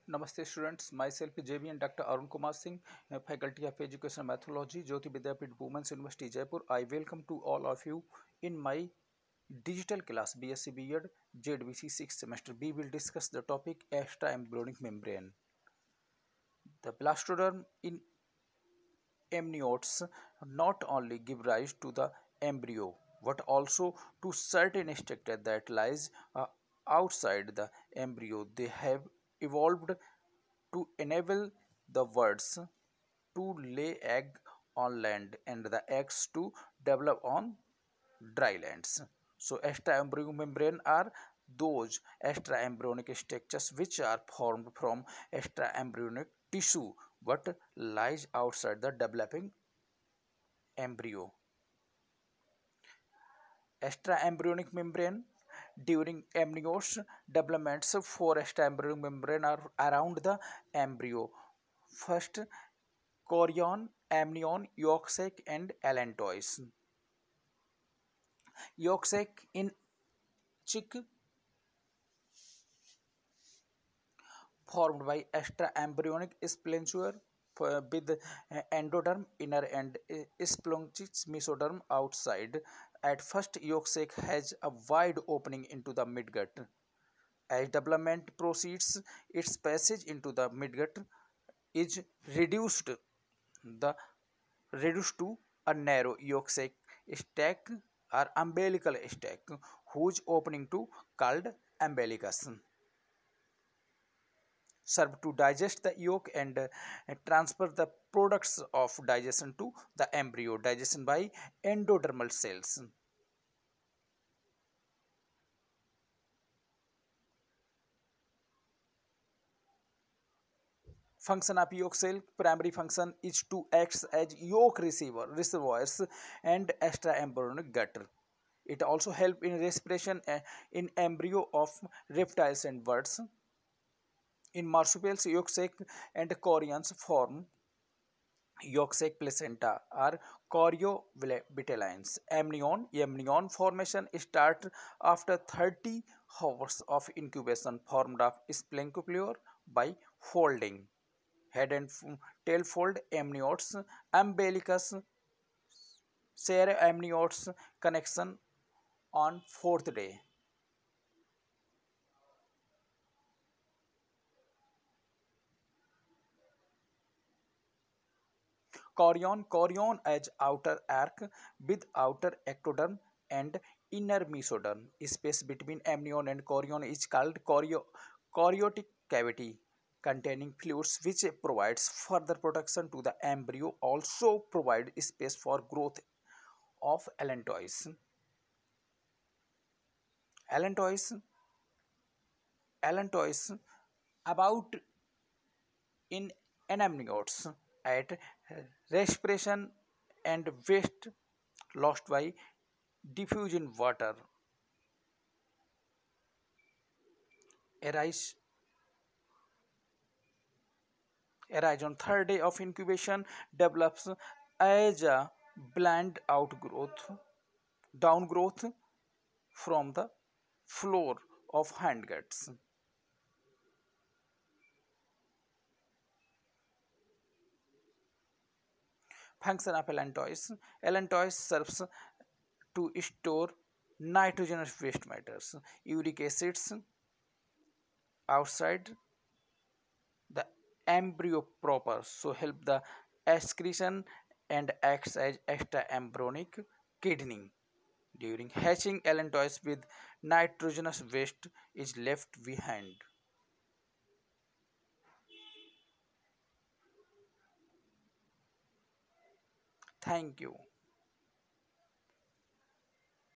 Namaste students, myself JB and Dr. Arun Kumar Singh, Faculty of Education and Methodology, Jyoti Vidyapeeth Women's University, Jaipur. I welcome to all of you in my digital class BSc B.Ed JDBC 6th semester. We will discuss the topic extraembryonic membrane. The blastoderm in amniotes not only give rise to the embryo but also to certain structure that lies outside the embryo. They have evolved to enable the birds to lay egg on land and the eggs to develop on dry lands. So extraembryonic membrane are those extraembryonic structures which are formed from extraembryonic tissue but lies outside the developing embryo. Extraembryonic membrane during amniotes developments for extraembryonic membrane are around the embryo. First, chorion, amnion, yolk sac and allantois. Yolk sac in chick formed by extraembryonic splenture with endoderm inner and splunchix mesoderm outside. At first, yolk sac has a wide opening into the midgut. As development proceeds, its passage into the midgut is reduced the reduced to a narrow yolk sac stack or umbilical stack, whose opening to called umbilicus serve to digest the yolk and transfer the products of digestion to the embryo. Digestion by endodermal cells. Function of yolk cell: primary function is to act as yolk reservoirs and extraembryonic gutter. It also helps in respiration in embryo of reptiles and birds. In marsupials, yolk sac and chorions form yolk sac placenta are choriovitelines. Amnion formation start after 30 hours of incubation, formed of splencoplure by folding. Head and tail fold amniotes, umbilicus, amniotes connection on fourth day. Chorion as outer arc with outer ectoderm and inner mesoderm. Space between amnion and chorion is called choriotic cavity containing fluids which provides further protection to the embryo. Also provide space for growth of allantois. Allantois, allantois about in amniotes at respiration and waste lost by diffusion water arise on third day of incubation, develops as a bland outgrowth downgrowth from the floor of hindguts. Function of allantois: allantois serves to store nitrogenous waste matters, uric acids outside the embryo proper, so help the excretion and acts as extra embryonic kidney. During hatching, allantois with nitrogenous waste is left behind. Thank you.